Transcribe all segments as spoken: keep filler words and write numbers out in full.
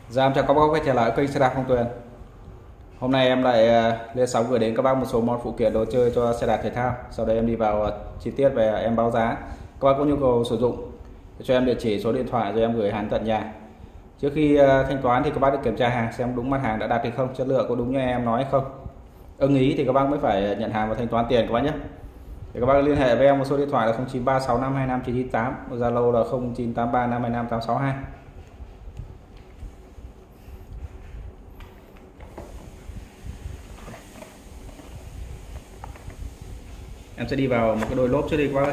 Dạ, em chào các bác quay trở lại kênh xe đạp Phong Tuyền. Hôm nay em lại uh, lên sóng gửi đến các bác một số món phụ kiện đồ chơi cho xe đạp thể thao. Sau đây em đi vào uh, chi tiết về em báo giá. Các bác có nhu cầu sử dụng cho em địa chỉ, số điện thoại rồi em gửi hàng tận nhà. Trước khi uh, thanh toán thì các bác được kiểm tra hàng xem đúng mặt hàng đã đặt hay không, chất lượng có đúng như em nói hay không. Ưng ý thì các bác mới phải nhận hàng và thanh toán tiền các bác nhé. Thì các bác liên hệ với em một số điện thoại là không chín ba sáu năm hai năm chín chín tám, Zalo là không chín tám ba năm hai năm tám sáu hai. Em sẽ đi vào một cái đôi lốp trước đi qua đây.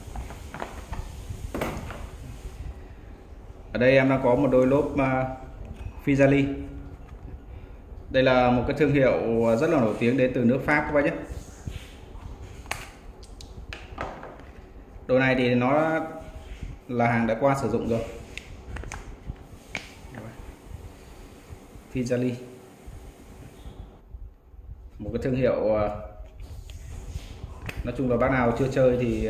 Ở đây em đang có một đôi lốp uh, Fijali. Đây là một cái thương hiệu rất là nổi tiếng đến từ nước Pháp các bác nhé. Đôi này thì nó là hàng đã qua sử dụng rồi. Fijali, một cái thương hiệu uh, nói chung là bác nào chưa chơi thì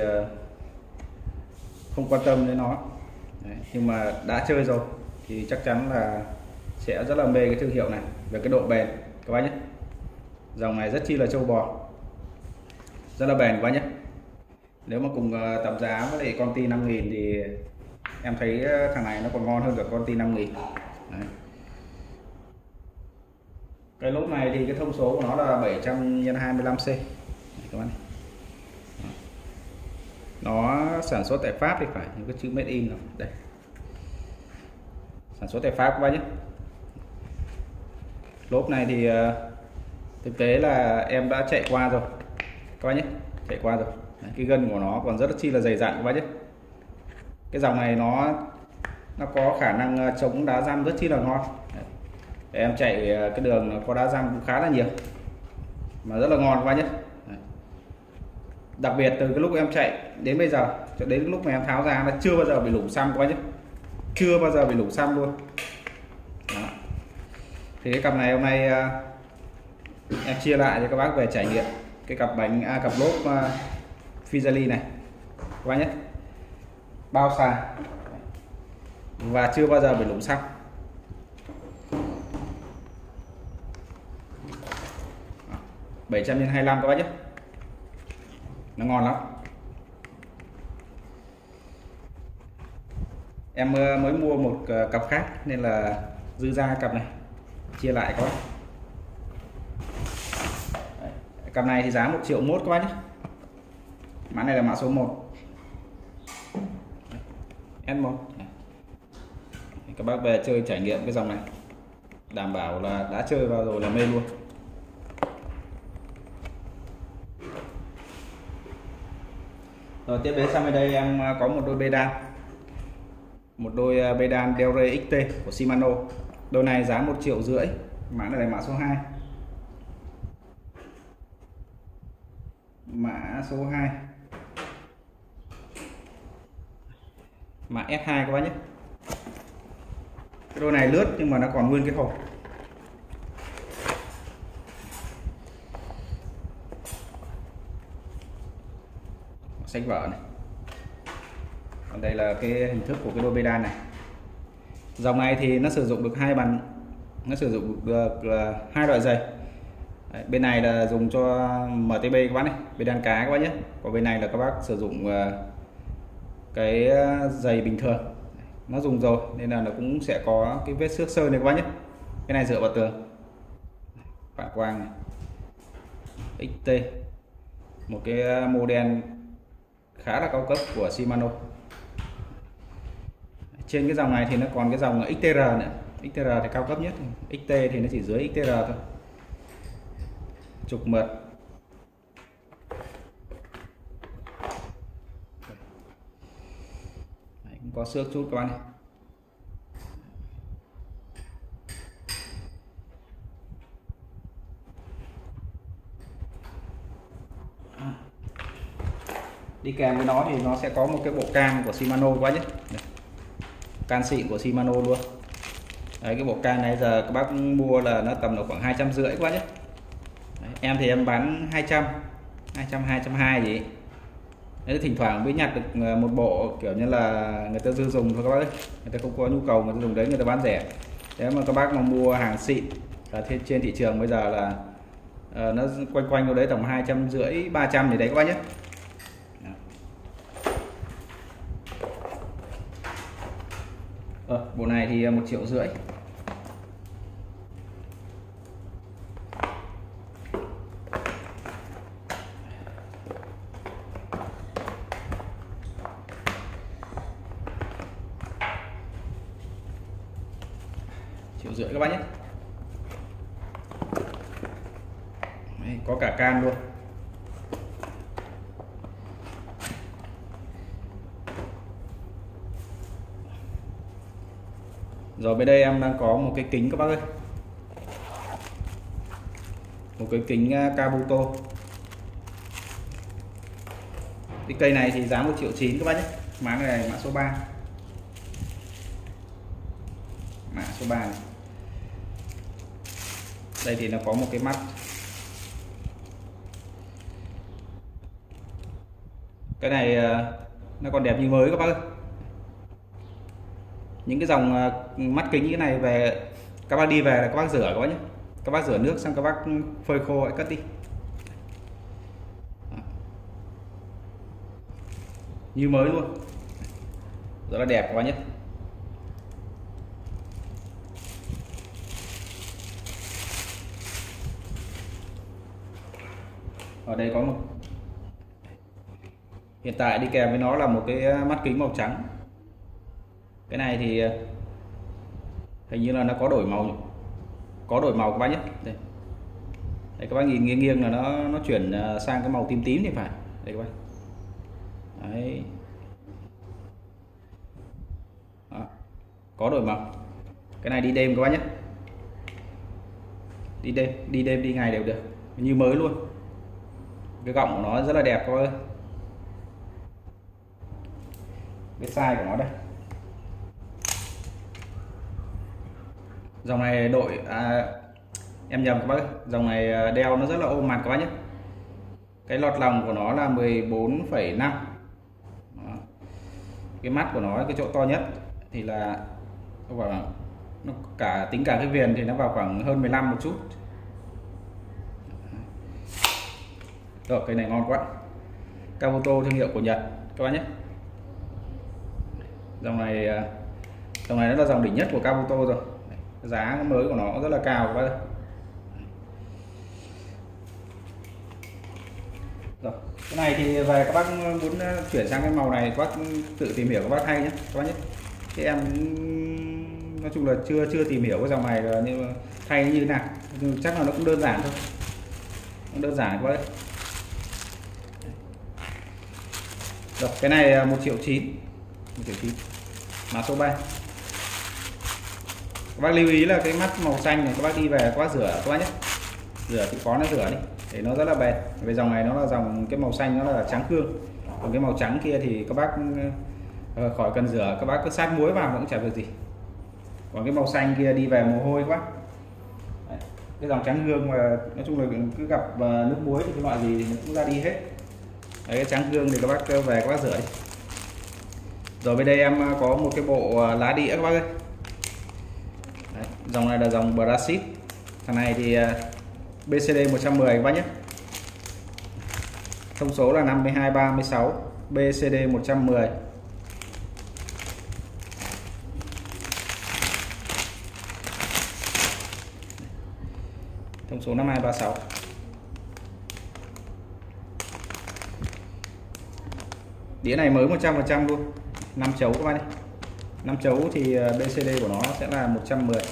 không quan tâm đến nó. Đấy, nhưng mà đã chơi rồi thì chắc chắn là sẽ rất là mê cái thương hiệu này về cái độ bền các bác nhé. Dòng này rất chi là trâu bò, rất là bền các bác nhé. Nếu mà cùng tầm giá với lại con Ti năm nghìn thì em thấy thằng này nó còn ngon hơn cả con Ti năm nghìn. Đấy. Cái lốp này thì cái thông số của nó là bảy trăm nhân hai mươi lăm C. Đấy, các bạn này. Nó sản xuất tại Pháp thì phải, những cái chữ made in rồi. Đây, sản xuất tại Pháp các bác nhé. Lốp này thì uh, thực tế là em đã chạy qua rồi các bác nhé, chạy qua rồi. Đấy, cái gân của nó còn rất là chi là dày dặn các bác nhé. Cái dòng này nó nó có khả năng chống đá răm rất chi là ngon. Đấy. Em chạy cái đường có đá răm cũng khá là nhiều mà rất là ngon các bác nhé. Đặc biệt từ cái lúc em chạy đến bây giờ cho đến lúc mà em tháo ra nó chưa bao giờ bị lủng xăm các bác nhé, chưa bao giờ bị lủng xăm luôn. Đó. Thì cái cặp này hôm nay uh, em chia lại cho các bác về trải nghiệm cái cặp bánh à, cặp lốp uh, Fijali này các bác nhé, bao xài và chưa bao giờ bị lủng xăm. bảy trăm nhân hai mươi lăm các bác nhé, nó ngon lắm. Em mới mua một cặp khác nên là dư ra cặp này chia lại các bác. Đấy. Cặp này thì giá một triệu mốt các bác nhé. Mã này là mã số một S một. Các bác về chơi trải nghiệm cái dòng này đảm bảo là đã chơi vào rồi là mê luôn. Rồi tiếp đến sang bên đây em có một đôi bê đan, một đôi bê đan Del Rey ích tê của Shimano. Đôi này giá một triệu rưỡi, mã này là mã số hai, mã số hai, mã S hai các bác nhé. Cái đôi này lướt nhưng mà nó còn nguyên cái hộp. Sách vở này. Còn đây là cái hình thức của cái đôi bê đan này. Dòng này thì nó sử dụng được hai bàn, nó sử dụng được uh, hai loại giày. Đấy, bên này là dùng cho em tê bê các bác này, bê đan cá các bác nhé. Còn bên này là các bác sử dụng uh, cái giày bình thường. Nó dùng rồi nên là nó cũng sẽ có cái vết xước sơn này các bác nhé. Cái này dựa vào tường, phản quang này, ích tê, một cái model khá là cao cấp của Shimano. Trên cái dòng này thì nó còn cái dòng ích tê rờ nữa. ích tê rờ thì cao cấp nhất, ích tê thì nó chỉ dưới ích tê rờ thôi. Trục mượt. Đấy, cũng có xước chút các bạn này. Đi kèm với nó thì nó sẽ có một cái bộ can của Shimano quá nhé. Đây. Can xịn của Shimano luôn. Đấy, cái bộ can này giờ các bác mua là nó tầm là khoảng hai trăm rưỡi quá nhé. Đấy, em thì em bán hai trăm, hai trăm, hai trăm hai gì. Đấy, thỉnh thoảng mới nhặt được một bộ kiểu như là người ta dư dùng thôi các bác ơi, người ta không có nhu cầu người ta dùng đấy, người ta bán rẻ. Nếu mà các bác mà mua hàng xịn ở trên, trên thị trường bây giờ là uh, nó quanh quanh ở đấy tầm hai trăm rưỡi ba trăm thì đấy các bác nhé. Ờ, bộ này thì một triệu rưỡi. Triệu rưỡi các bác nhé. Đấy, có cả can luôn. Rồi bên đây em đang có một cái kính các bác ơi, một cái kính Kabuto. Cái cây này thì giá một triệu chín các bác nhé. Mã này mã số ba, mã số ba này. Đây thì nó có một cái mắt, cái này nó còn đẹp như mới các bác ơi. Những cái dòng mắt kính như thế này về các bác đi về là các bác rửa các bác nhé, các bác rửa nước xong các bác phơi khô lại cất đi. Như mới luôn, rất là đẹp các bác nhé. Ở đây có một, hiện tại đi kèm với nó là một cái mắt kính màu trắng. Cái này thì hình như là nó có đổi màu, có đổi màu các bác nhé. Đây, đây các bác nhìn nghiêng nghiêng là nó nó chuyển sang cái màu tím tím thì phải. Đây các bác. Đấy. Đó. Có đổi màu. Cái này đi đêm các bác nhé. Đi đêm, đi đêm đi ngày đều được, như mới luôn. Cái gọng của nó rất là đẹp các bác ơi. Cái size của nó đây. Dòng này đội à, em nhầm các bác ơi. Dòng này đeo nó rất là ôm mặt các bác nhé. Cái lọt lòng của nó là mười bốn phẩy năm. Cái mắt của nó, cái chỗ to nhất thì là vào, nó cả tính cả cái viền thì nó vào khoảng hơn mười lăm một chút. Rồi, cái này ngon quá. Kabuto thương hiệu của Nhật các bác nhé. Dòng này dòng này nó là dòng đỉnh nhất của Kabuto rồi. Giá mới của nó rất là cao các bác ơi. Rồi, cái này thì về các bác muốn chuyển sang cái màu này các bác tự tìm hiểu các bác hay nhé các bác nhé. Thì em nói chung là chưa chưa tìm hiểu cái dòng này là như thay như thế nào, nhưng chắc là nó cũng đơn giản thôi, cũng đơn giản các bác ơi. Rồi, cái này một triệu chín, một triệu chín, mã số ba. Các bác lưu ý là cái mắt màu xanh này các bác đi về các bác rửa các bác nhé, rửa thì có nó rửa đi để nó rất là bền. Về dòng này nó là dòng cái màu xanh nó là trắng cương, còn cái màu trắng kia thì các bác uh, khỏi cần rửa, các bác cứ sát muối vào cũng chả việc gì. Còn cái màu xanh kia đi về mồ hôi quá. Đấy, cái dòng trắng gương mà nói chung là cứ gặp uh, nước muối thì cái loại gì thì nó cũng ra đi hết. Đấy, cái trắng gương thì các bác về các bác rửa đi. Rồi bên đây em có một cái bộ lá đĩa các bác ơi. Đấy, dòng này là dòng Brassit. Thằng này thì bê xê đê một trăm mười các bác nhé. Thông số là năm mươi hai ba mươi sáu, bê xê đê một trăm mười. Thông số năm hai ba sáu. Đĩa này mới một trăm phần trăm luôn, năm chấu các bác nhé. năm chấu thì bê xê đê của nó sẽ là một trăm mười.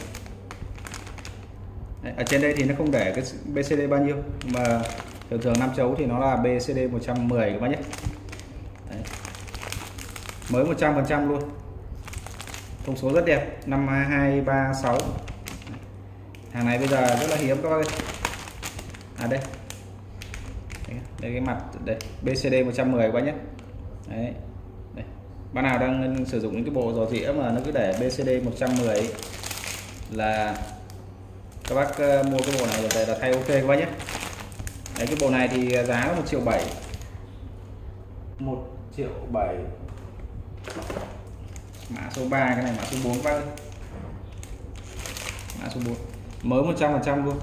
Đấy, ở trên đây thì nó không để cái bê xê đê bao nhiêu, mà thường thường năm chấu thì nó là bê xê đê một trăm mười các bác nhé. Đấy. Mới một trăm phần trăm luôn. Thông số rất đẹp, năm hai ba sáu. Hàng này bây giờ rất là hiếm các bác ơi. À đây. Đây cái mặt đây, bê xê đê một trăm mười các bác nhé. Đấy. Đây. Bác nào đang sử dụng những cái bộ rò rĩa mà nó cứ để bê xê đê một trăm mười ấy, là các bác uh, mua cái bộ này về là thay ok các bác nhé. Đấy, cái bộ này thì giá là một triệu bảy, một triệu bảy, mã số ba. Cái này mã số bốn các bác ơi. Mã số bốn mới một trăm phần trăm luôn.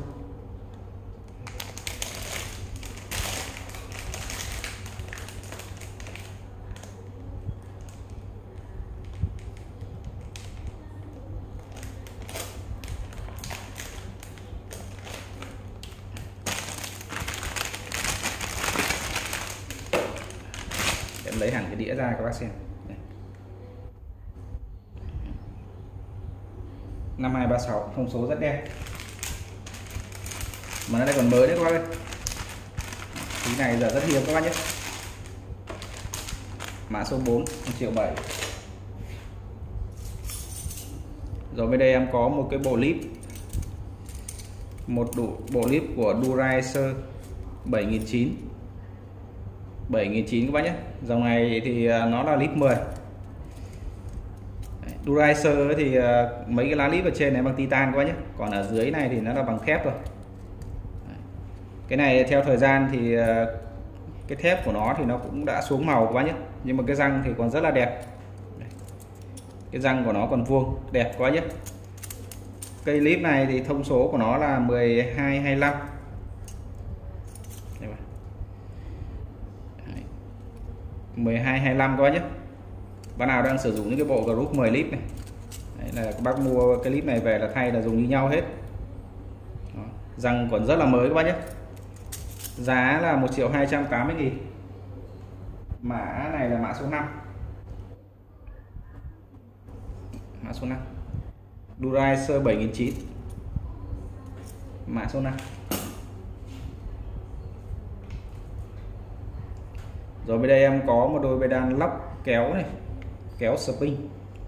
Em lấy hẳn cái đĩa ra các bác xem. năm hai ba sáu, thông số rất đẹp. Mà nó đây còn mới đấy các bác ơi. Cái này giờ rất hiếm các bác nhé. Mã số bốn, một triệu bảy. Rồi bên đây em có một cái bộ clip. Một đủ bộ clip của Duracer bảy nghìn chín trăm. bảy nghìn chín trăm các bác nhé. Dòng này thì nó là clip mười. Duracer thì mấy cái lá clip ở trên này bằng titan các bác nhé. Còn ở dưới này thì nó là bằng thép rồi. Cái này theo thời gian thì cái thép của nó thì nó cũng đã xuống màu các bác nhé. Nhưng mà cái răng thì còn rất là đẹp. Cái răng của nó còn vuông đẹp quá nhé. Cây clip này thì thông số của nó là mười hai hai mươi lăm. mười hai hai mươi lăm các bác nhé. Bạn nào đang sử dụng những cái bộ group mười clip này, đấy là các bác mua cái clip này về là thay là dùng như nhau hết. Đó. Răng còn rất là mới các bác nhé. Giá là một triệu hai trăm tám mươi nghìn. Mã này là mã số năm. Mã số năm Duracer bảy nghìn chín trăm. Mã số năm. Rồi bên đây em có một đôi bê đan lóc kéo này, kéo spin.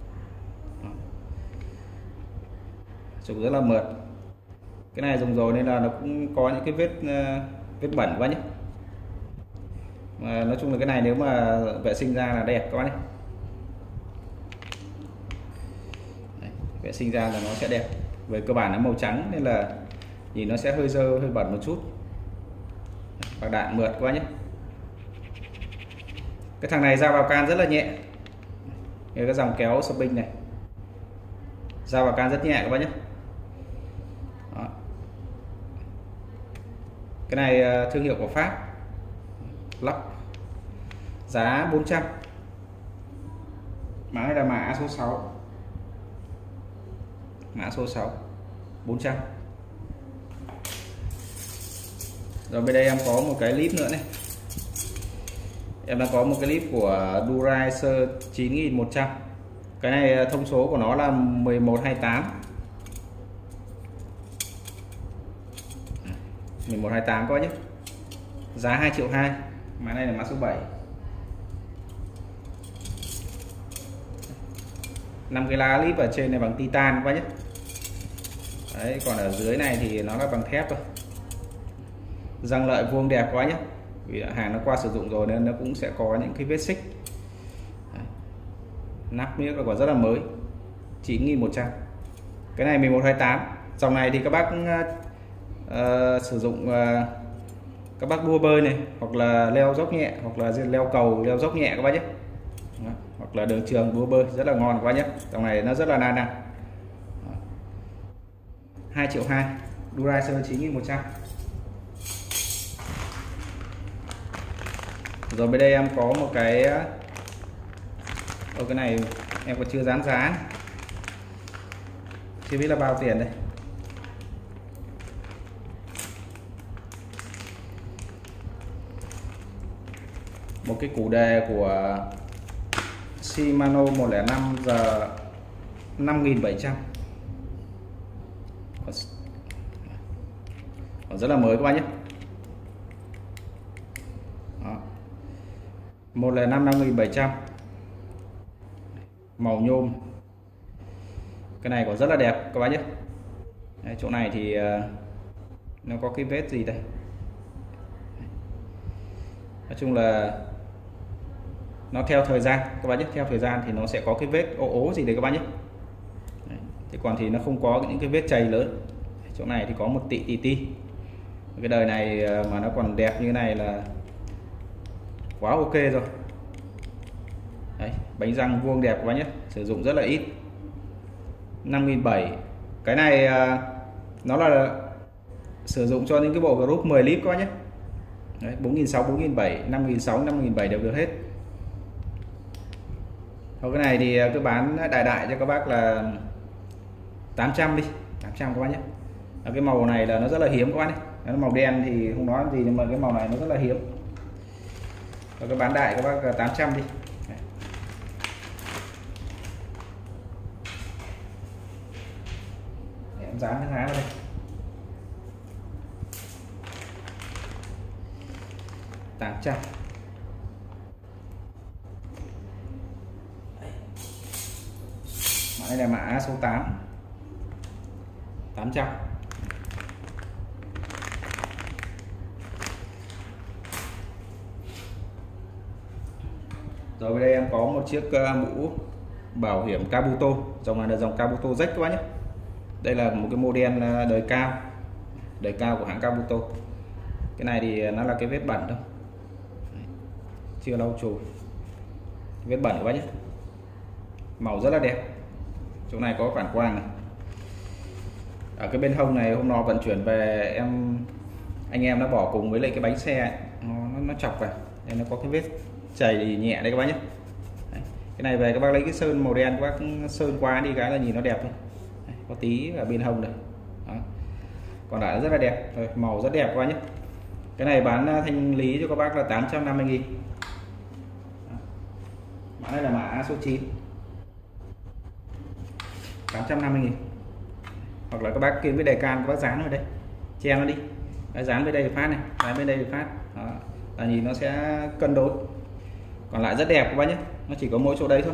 Dùng rất là mượt. Cái này dùng rồi nên là nó cũng có những cái vết vết bẩn quá nhé. Mà nói chung là cái này nếu mà vệ sinh ra là đẹp các bác nhé. Đấy, vệ sinh ra là nó sẽ đẹp. Về cơ bản nó màu trắng nên là nhìn nó sẽ hơi dơ, hơi bẩn một chút. Bạc đạn mượt quá nhé. Cái thằng này ra vào can rất là nhẹ. Cái dòng kéo spin này ra vào can rất nhẹ các bác nhé. Đó. Cái này thương hiệu của Pháp, lóc, giá bốn trăm. Mã này là mã số sáu. Mã số sáu, bốn trăm. Rồi bên đây em có một cái clip nữa này. Em đang có một cái clip của Duracer chín nghìn một trăm. Cái này thông số của nó là mười một hai mươi tám. mười một hai mươi tám coi nhé. Giá hai triệu hai. Mã này là mã số bảy. năm cái lá clip ở trên này bằng titan coi nhé. Đấy, còn ở dưới này thì nó là bằng thép thôi. Răng lợi vuông đẹp quá nhé. Vì hàng nó qua sử dụng rồi nên nó cũng sẽ có những cái vết xích. Đấy. Nắp miếng còn rất là mới. chín nghìn một trăm. Cái này mười một hai mươi tám. Dòng này thì các bác uh, sử dụng uh, các bác đua bơi này, hoặc là leo dốc nhẹ, hoặc là leo cầu, leo dốc nhẹ các bác nhé. Đó. Hoặc là đường trường đua bơi rất là ngon quá nhé. Dòng này nó rất là đa năng. hai triệu hai. Duracer chín nghìn một trăm. Rồi bên đây em có một cái Ô, cái này em còn chưa dán giá, chưa biết là bao tiền đây. Một cái củ đề của Shimano một không năm giờ năm nghìn bảy trăm. Còn rất là mới các bạn nhé. một không năm năm nghìn bảy trăm. Màu nhôm. Cái này còn rất là đẹp các bác nhé. Đấy, chỗ này thì uh, nó có cái vết gì đây. Nói chung là nó theo thời gian các bác nhé, theo thời gian thì nó sẽ có cái vết ố ố gì đấy các bác nhé. Đấy. Thì còn thì nó không có những cái vết chày lớn. Chỗ này thì có một tị tì ti. Cái đời này mà nó còn đẹp như này là quá ok rồi. Đấy, bánh răng vuông đẹp quá nhé, sử dụng rất là ít. Năm nghìn bảy trăm. Cái này nó là sử dụng cho những cái bộ group mười lít các bác nhé. Đấy, bốn nghìn sáu trăm, bốn nghìn bảy trăm, năm nghìn sáu trăm, năm nghìn bảy trăm đều được hết. Còn cái này thì cứ bán đại đại cho các bác là tám trăm đi, tám trăm các bác nhé. Cái màu này là nó rất là hiếm các bác này. Nó màu đen thì không nói gì, nhưng mà cái màu này nó rất là hiếm. Và cái bán đại các bác là tám trăm đi. Đấy. Để em dán cái há vào đây. tám trăm. Mã này là mã số tám. tám trăm. Rồi, đây em có một chiếc mũ bảo hiểm Kabuto, dòng này là dòng Kabuto Z các bác nhé. Đây là một cái model đời cao, đời cao của hãng Kabuto. Cái này thì nó là cái vết bẩn thôi, chưa lau chùi, vết bẩn các bác nhé. Màu rất là đẹp. Chỗ này có phản quang này. Ở cái bên hông này hôm nọ vận chuyển về, em anh em nó bỏ cùng với lại cái bánh xe ấy, nó, nó chọc vào nên nó có cái vết chảy nhẹ đây các bác nhé. Đấy. Cái này về các bác lấy cái sơn màu đen, các bác sơn qua đi cái là nhìn nó đẹp thôi. Đấy, có tí ở bên hông này. Đó. Còn lại rất là đẹp. Rồi, màu rất đẹp các bác nhé. Cái này bán thanh lý cho các bác là tám trăm năm mươi nghìn. Mã này là mã số chín, tám trăm năm mươi nghìn. Hoặc là các bác kiếm với đề can, các bác dán vào đây, che nó đi. Đấy, dán bên đây phát này, dán bên đây phát. Đó. Là nhìn nó sẽ cân đối. Còn lại rất đẹp các bác nhé. Nó chỉ có mỗi chỗ đấy thôi.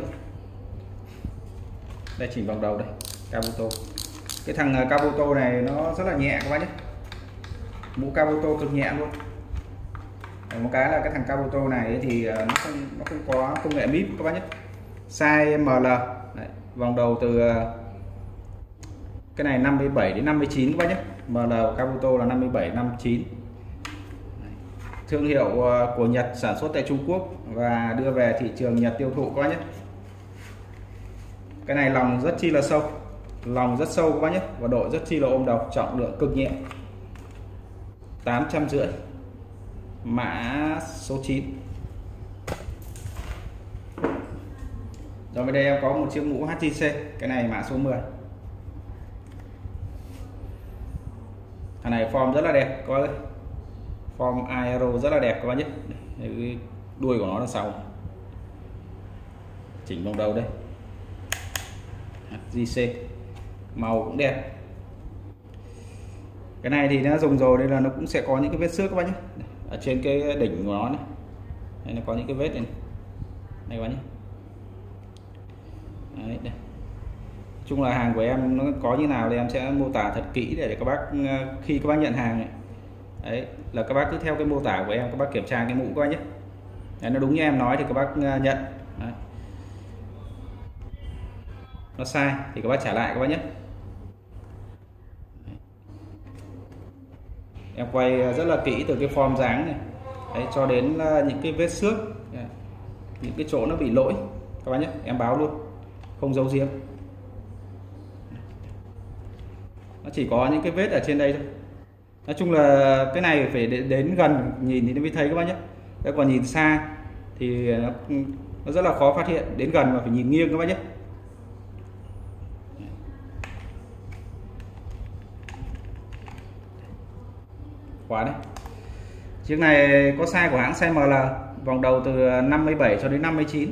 Đây, chỉnh vòng đầu đây, Kabuto. Cái thằng Kabuto này nó rất là nhẹ các bác nhé. Mũ Kabuto cực nhẹ luôn. Đấy, một cái là cái thằng Kabuto này thì nó không nó không có công nghệ míp các bác nhé. Size em lờ. Đấy, vòng đầu từ cái này năm mươi bảy đến năm mươi chín các bác nhé. em lờ Kabuto là năm mươi bảy, năm mươi chín. Thương hiệu của Nhật, sản xuất tại Trung Quốc và đưa về thị trường Nhật tiêu thụ các bác nhé. Cái này lòng rất chi là sâu, lòng rất sâu các bác nhé, và độ rất chi là ôm đầu, trọng lượng cực nhẹ. tám trăm rưỡi. Mã số chín. Rồi, bên đây em có một chiếc mũ hát tê xê, cái này mã số mười. Thằng này form rất là đẹp, coi đây. Form aero rất là đẹp các bác nhé. Cái đuôi của nó là sau. Chỉnh vòng đầu đây, hát tê xê, màu cũng đẹp. Cái này thì nó dùng rồi, đây là nó cũng sẽ có những cái vết xước các bác nhé. Ở trên cái đỉnh của nó này, đây nó có những cái vết này, này. Đây các bác nhé. Đấy, đây. Chung là hàng của em nó có như nào thì em sẽ mô tả thật kỹ để các bác khi các bác nhận hàng này. Đấy, là các bác cứ theo cái mô tả của em, các bác kiểm tra cái mũ các bác nhé. Đấy, nó đúng như em nói thì các bác nhận. Đấy. Nó sai thì các bác trả lại các bác nhé. Đấy. Em quay rất là kỹ từ cái form dáng này. Đấy, cho đến những cái vết xước, những cái chỗ nó bị lỗi các bác nhé, em báo luôn, không giấu giếm. Nó chỉ có những cái vết ở trên đây thôi. Nói chung là cái này phải đến gần nhìn thì nó mới thấy các bác nhé. Đấy, còn nhìn xa thì nó, nó rất là khó phát hiện, đến gần mà phải nhìn nghiêng các bác nhé. Khóa đấy. Chiếc này có size của hãng size em lờ, vòng đầu từ năm mươi bảy cho đến năm mươi chín.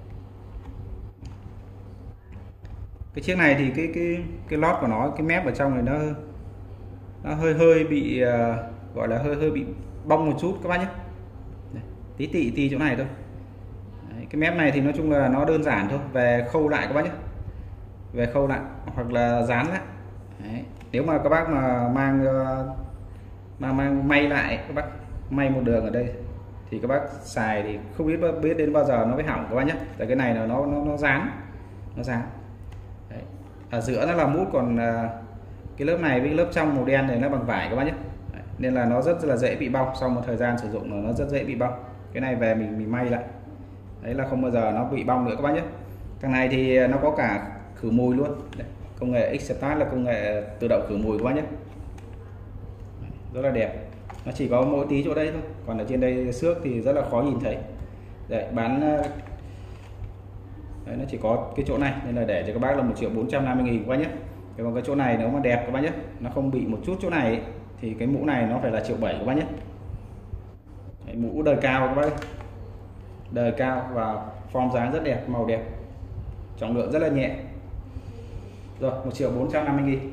Cái chiếc này thì cái cái cái lót của nó, cái mép ở trong này nó nó hơi hơi bị uh, gọi là hơi hơi bị bong một chút các bác nhé. Đây, tí tị tí chỗ này thôi. Đấy, cái mép này thì nói chung là nó đơn giản thôi, về khâu lại các bác nhé, về khâu lại hoặc là dán lại. Đấy, nếu mà các bác mà mang uh, mà mang may lại, các bác may một đường ở đây thì các bác xài thì không biết biết đến bao giờ nó mới hỏng các bác nhé. Tại cái này là nó nó nó dán, nó dán. Đấy. Ở giữa nó là mút, còn uh, cái lớp này với lớp trong màu đen này nó bằng vải các bác nhé. Đấy. Nên là nó rất là dễ bị bong, sau một thời gian sử dụng là nó rất dễ bị bong. Cái này về mình mình may lại, đấy là không bao giờ nó bị bong nữa các bác nhé. Cái này thì nó có cả khử mùi luôn. Đây. Công nghệ X-Start là công nghệ tự động khử mùi các bác nhé, rất là đẹp. Nó chỉ có mỗi tí chỗ đây thôi, còn ở trên đây xước thì rất là khó nhìn thấy. Đấy, bán đấy, nó chỉ có cái chỗ này nên là để cho các bác là một triệu bốn trăm năm mươi nghìn các bác nhé. Còn cái chỗ này nếu mà đẹp các bác nhé, nó không bị một chút chỗ này ấy, thì cái mũ này nó phải là triệu bảy các bác nhé. Đấy, mũ đời cao các bác ơi. Đời cao và form dáng rất đẹp, màu đẹp, trọng lượng rất là nhẹ. Rồi, một triệu bốn trăm năm mươi nghìn.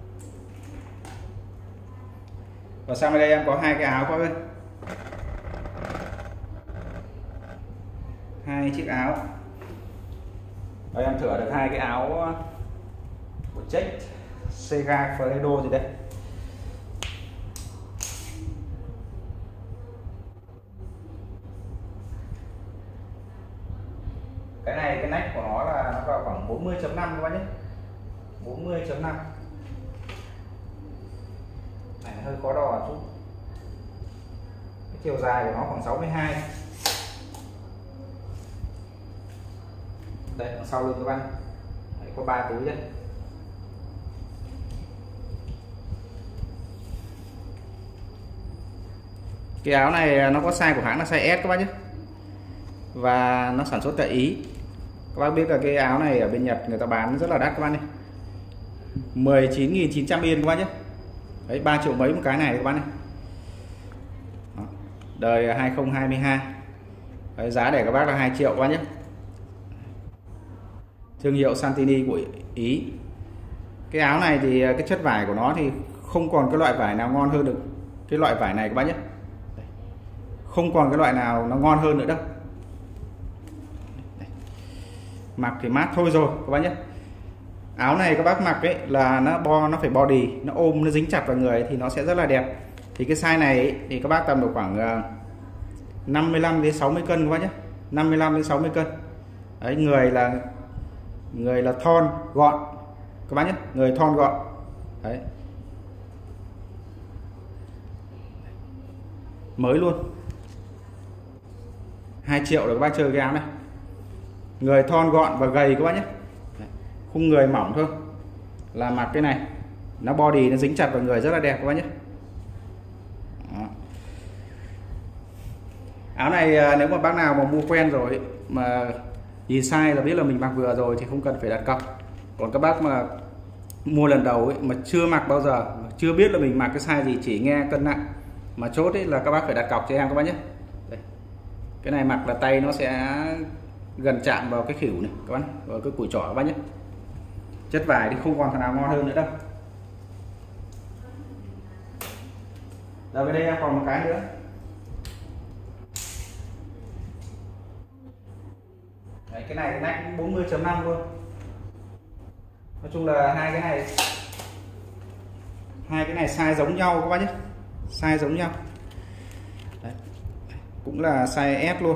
Và sang đây em có hai cái áo các bác ơi, hai chiếc áo. Và em thử được hai cái áo của Czech Sega Fredo gì đây. Cái này cái nách của nó là nó vào khoảng bốn mươi chấm năm các bác nhé, bốn mươi chấm năm. Này hơi khó đo chút. Cái chiều dài của nó khoảng sáu mươi hai. Đây, đằng sau lưng các bạn. Đấy, có ba túi đây. Cái áo này nó có size của hãng là size S các bác nhé. Và nó sản xuất tại Ý. Các bác biết là cái áo này ở bên Nhật người ta bán rất là đắt các bác này, mười chín nghìn chín trăm yên các bác nhé. Đấy, ba triệu mấy một cái này các bác này. Đó. Đời hai không hai hai. Đấy, giá để các bác là hai triệu các bác nhé. Thương hiệu Santini của Ý. Cái áo này thì cái chất vải của nó thì không còn cái loại vải nào ngon hơn được cái loại vải này các bác nhé. Không còn cái loại nào nó ngon hơn nữa đâu. Mặc thì mát thôi rồi các bác nhé. Áo này các bác mặc ấy là nó bo nó phải body, nó ôm nó dính chặt vào người thì nó sẽ rất là đẹp. Thì cái size này ấy, thì các bác tầm được khoảng năm mươi lăm đến sáu mươi cân các bác nhé, năm mươi lăm đến sáu mươi cân. Đấy, người là người là thon gọn các bác nhé, người thon gọn. Đấy, mới luôn, hai triệu để các bác chơi cái áo này. Người thon gọn và gầy các bác nhé. Đấy, khung người mỏng thôi là mặc cái này nó body nó dính chặt vào người rất là đẹp các bác nhé. Đó. Áo này nếu mà bác nào mà mua quen rồi mà nhìn size là biết là mình mặc vừa rồi thì không cần phải đặt cọc. Còn các bác mà mua lần đầu ấy, mà chưa mặc bao giờ, mà chưa biết là mình mặc cái size gì, chỉ nghe cân nặng mà chốt ấy, là các bác phải đặt cọc cho em các bác nhé. Đây. Cái này mặc là tay nó sẽ gần chạm vào cái khỉu này các bác, vào cái cùi chỏ các bác nhé. Chất vải thì không còn thằng nào ngon hơn nữa đâu. Rồi bên đây em còn một cái nữa. Đấy, cái này cái nách bốn mươi chấm năm luôn. Nói chung là hai cái này hai cái này size giống nhau các bác nhé, size giống nhau. Đấy. Cũng là size S luôn,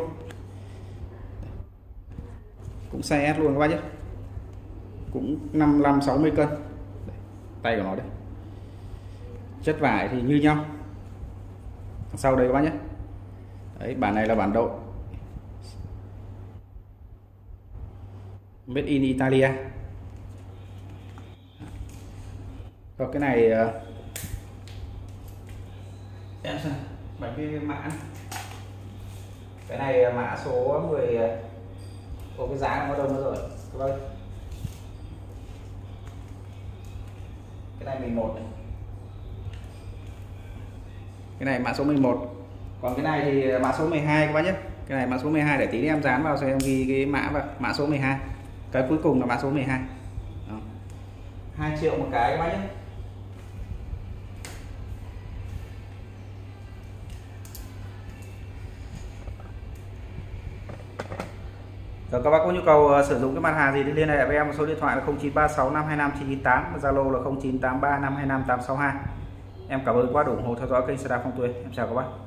cũng size S luôn các bác nhé, cũng năm mươi lăm sáu mươi cân. Đấy, tay của nó đây, chất vải thì như nhau. Sau đây các bác nhé. Đấy, bản này là bản đội Made in Italia. Còn cái này em xem mấy cái mã này. Cái này mã số mười. Có cái giá nó đâu nữa rồi các bác. Cái này mười một này. Cái này mã số mười một. Còn cái này thì mã số mười hai các bác nhé. Cái này mã số mười hai, để tí em dán vào rồi em ghi cái mã vào, mã số mười hai. Cái cuối cùng là mã số mười hai. Đó. hai triệu một cái các bác nhé. Rồi, các bác có nhu cầu uh, sử dụng cái mặt hàng gì thì liên hệ với em, số điện thoại là không chín ba sáu năm hai năm chín chín tám, Zalo là không chín tám ba năm hai năm tám sáu hai. Em cảm ơn quá đủ ủng hộ theo dõi kênh xe đạp Phong Tươi. Em chào các bác.